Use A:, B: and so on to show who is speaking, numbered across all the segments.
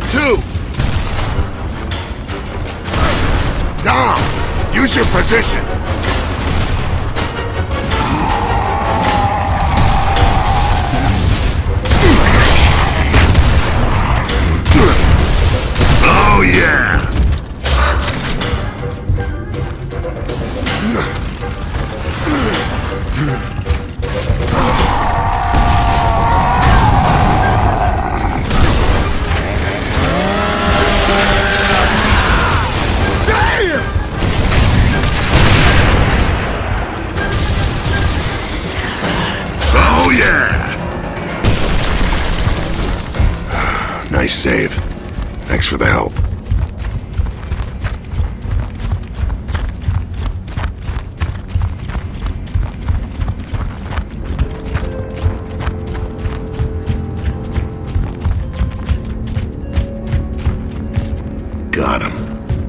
A: 2. Dom, use your position. Oh yeah! Oh yeah! Nice save. Thanks for the help. Got him.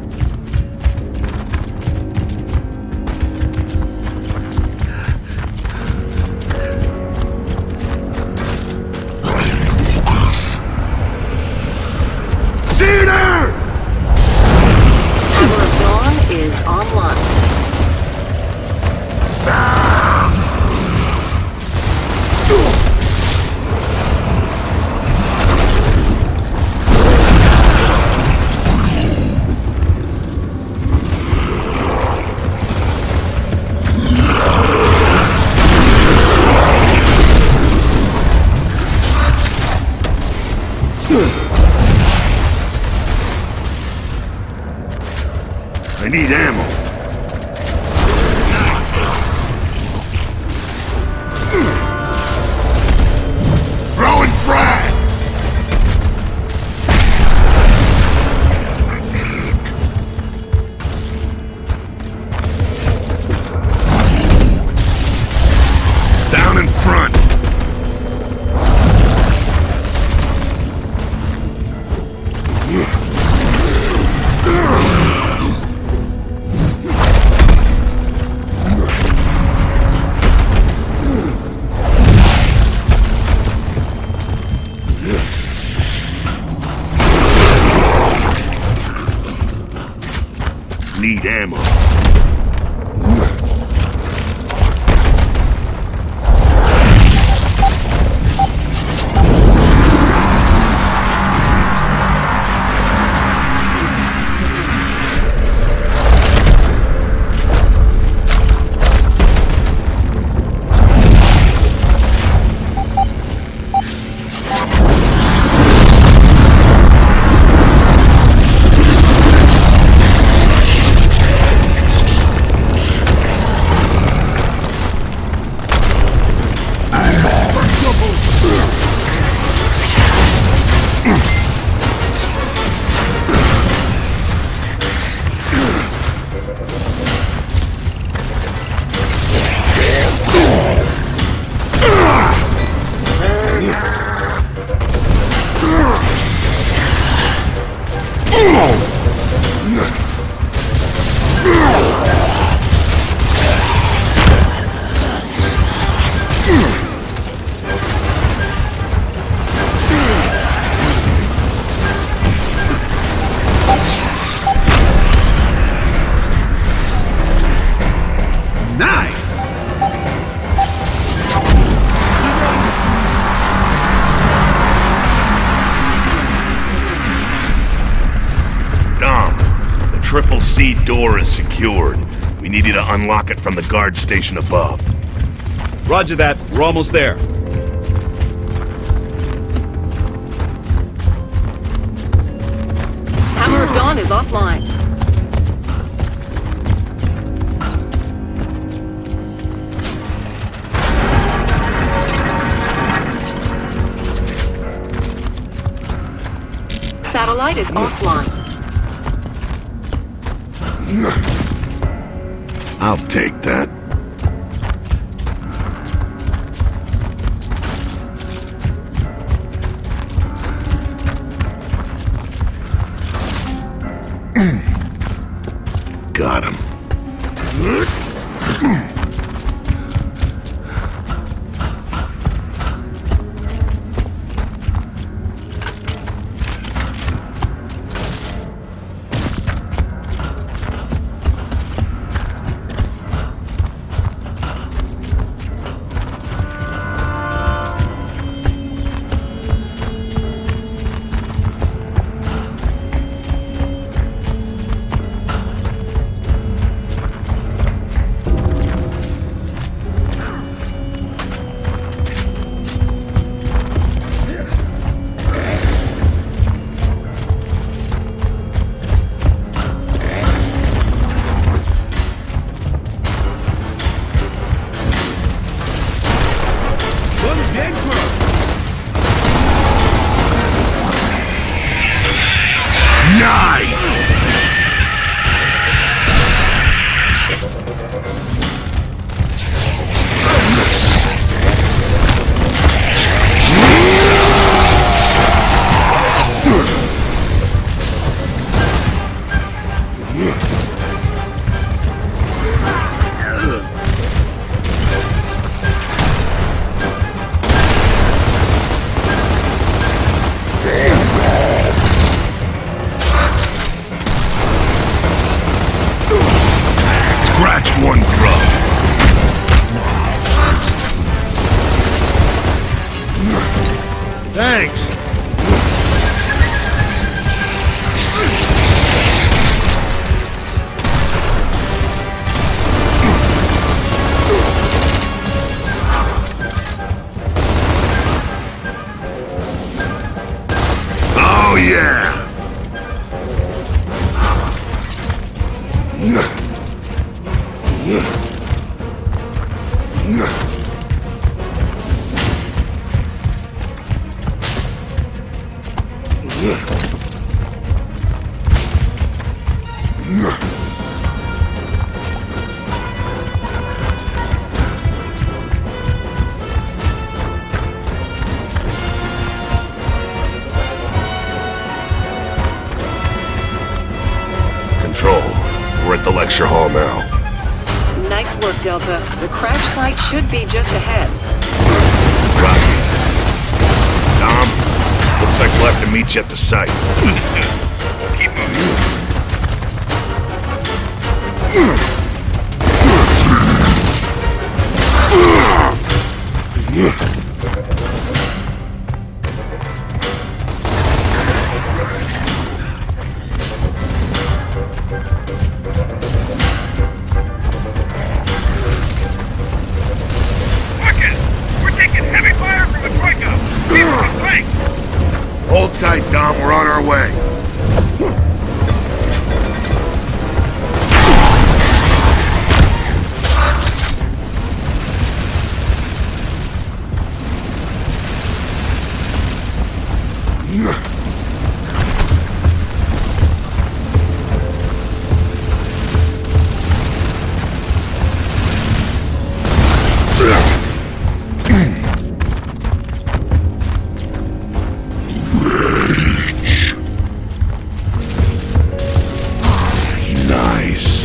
A: I need ammo. Throwing frag! Down in front. Need ammo. Triple C door is secured. We need you to unlock it from the guard station above.
B: Roger that. We're almost there.
C: Hammer of Dawn is offline. Satellite is offline.
A: I'll take that. Got him. Scratch one grub.
B: Thanks.
A: Oh yeah. Control, we're at the lecture hall now.
C: Nice work, Delta. The crash site should be just ahead.
A: Rocky. Dom, looks like we'll have to meet you at the site.
D: Keep moving. We're taking heavy fire from the Troika! Keep on flank!
A: Hold tight, Dom, we're on our way. Nice.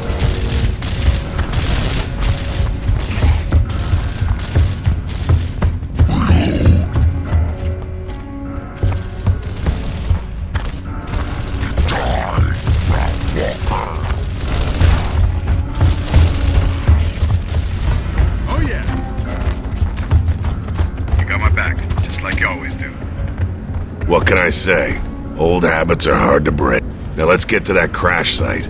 D: Oh yeah. You got my back, just like you always do.
A: What can I say? Old habits are hard to break. Now let's get to that crash site.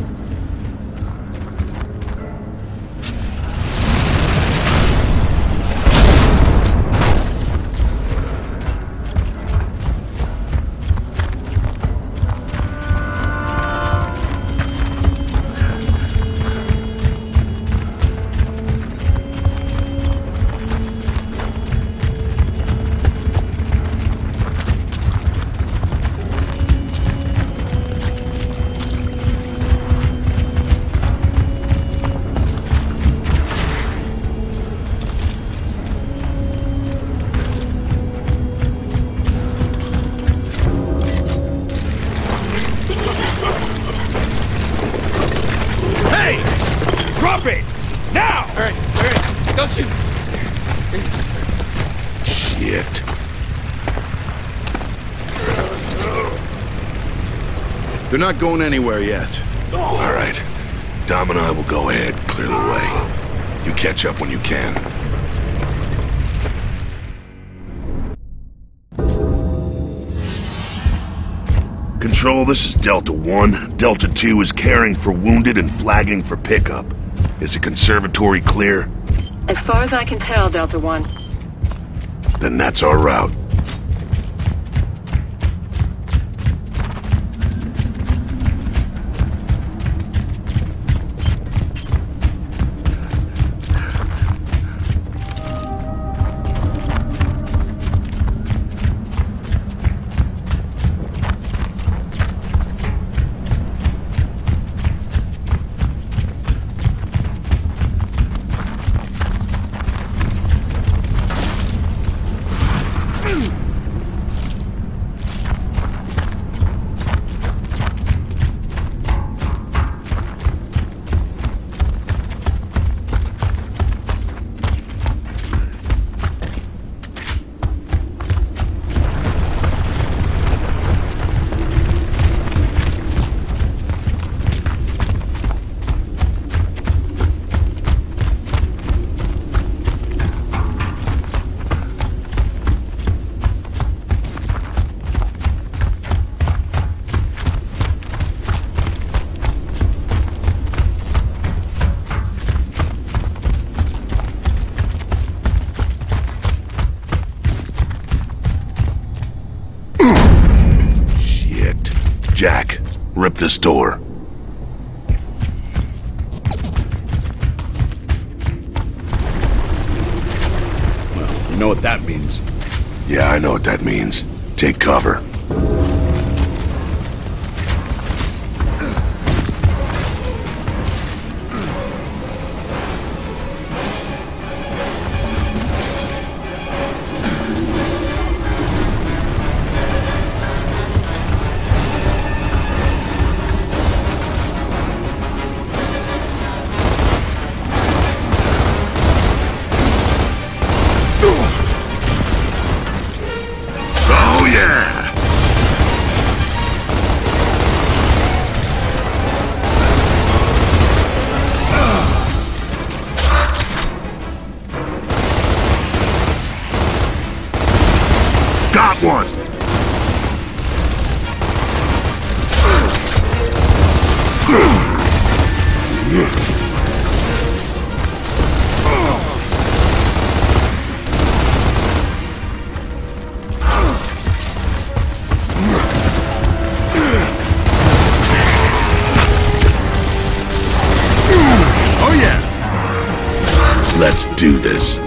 B: Hey! Drop it! Now!
E: All right, don't shoot.
A: Shit.
F: They're not going anywhere yet.
A: All right. Dom and I will go ahead, clear the way. You catch up when you can. Control, this is Delta 1. Delta 2 is caring for wounded and flagging for pickup. Is the Conservatory clear?
C: As far as I can tell, Delta 1.
A: Then that's our route. Rip this door.
B: Well, you know what that means.
A: Yeah, I know what that means. Take cover. Oh yeah! Got one!
B: Oh yeah!
A: Let's do this.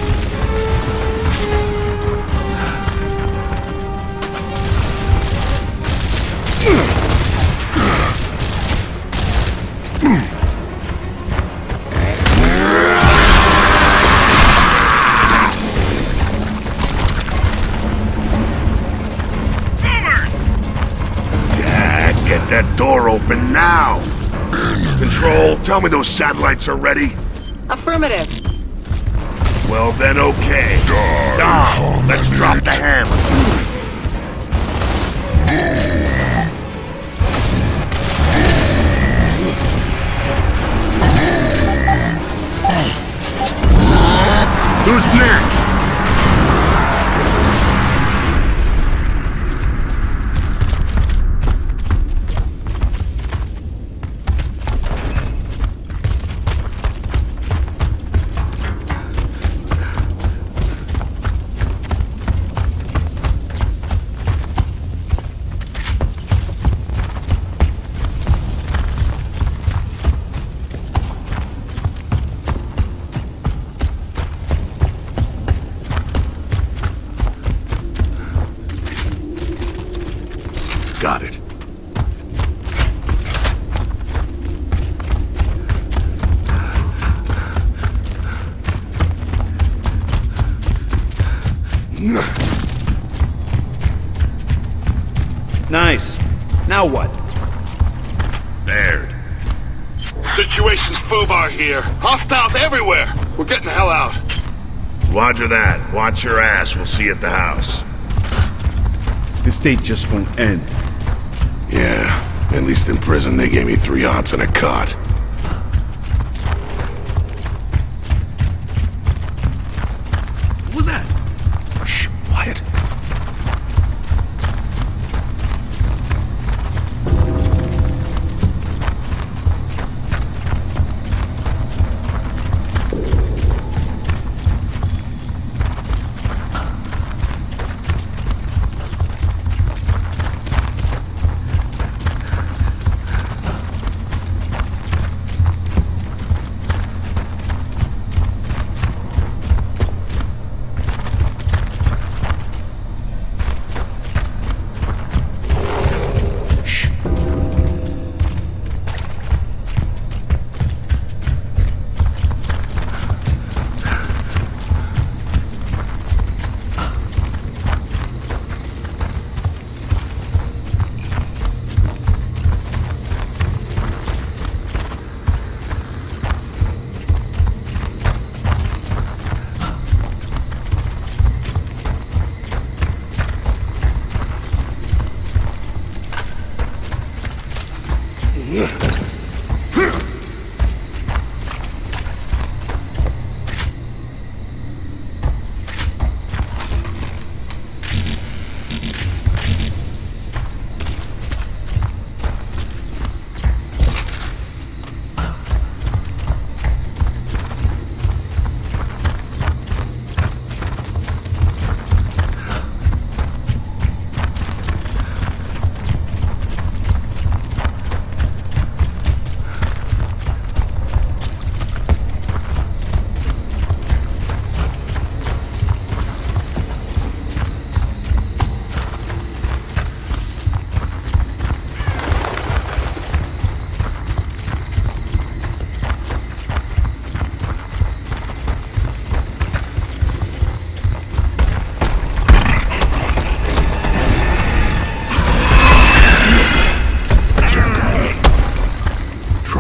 A: Yeah, get that door open now! Control, tell me those satellites are ready?
C: Affirmative.
A: Well then, okay. Now, let's drop the hammer. Who's next? Got it.
B: Nice. Now what?
A: Baird.
F: Situation's FUBAR here. Hostiles everywhere. We're getting the hell out.
A: Roger that. Watch your ass. We'll see you at the house.
B: This date just won't end.
A: Yeah, at least in prison they gave me 3 aunts and a cot.
B: What was that?
A: Shh, quiet.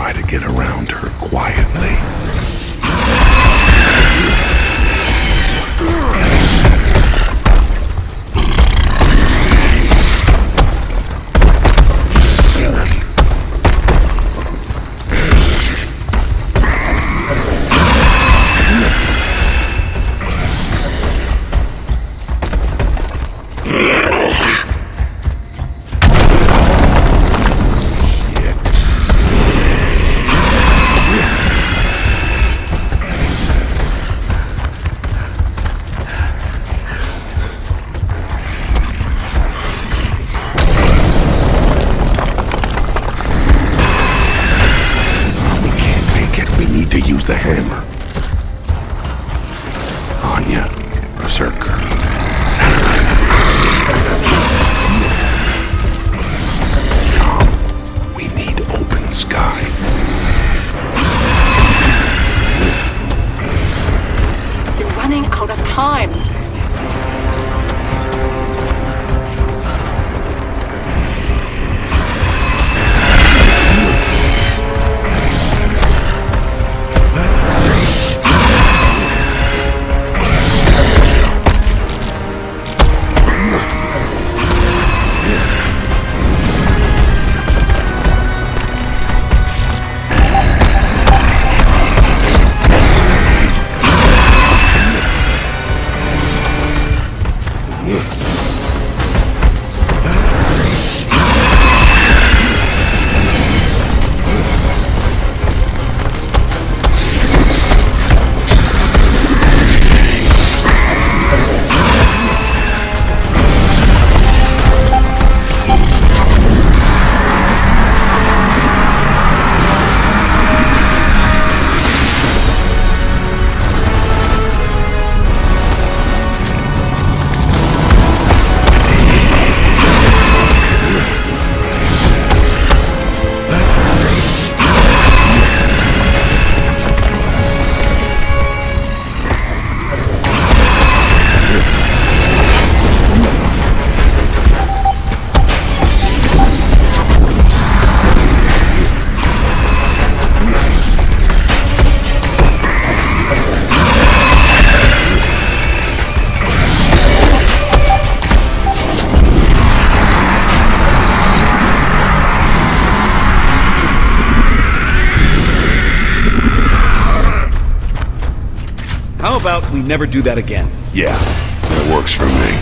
A: try to get around her quietly. The hammer. Anya, Berserker, Tom, we need open sky.
C: You're running out of time.
B: How about we never do that again?
A: Yeah, that works for me.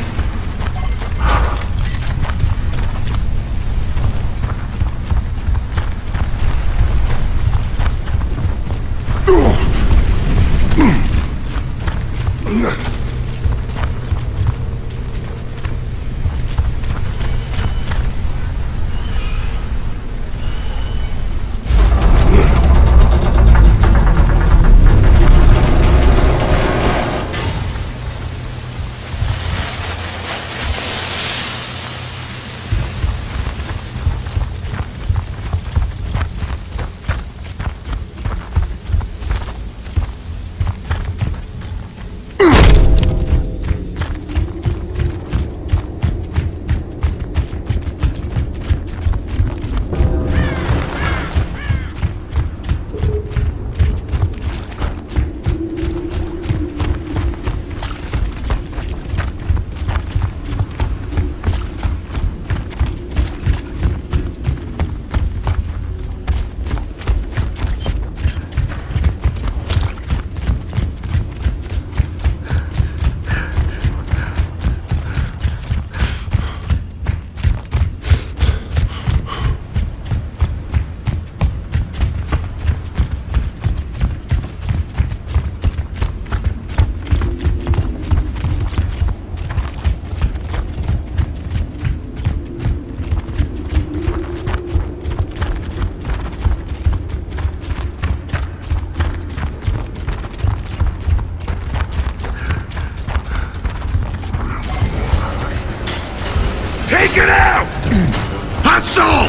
A: Take it out! Hustle!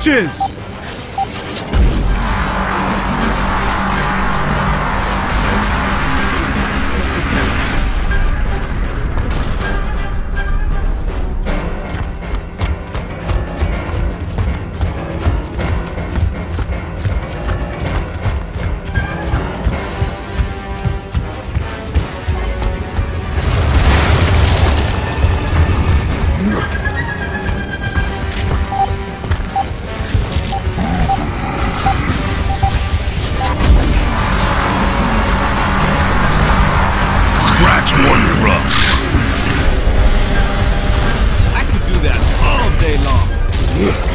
B: Witches! I could do that all day long.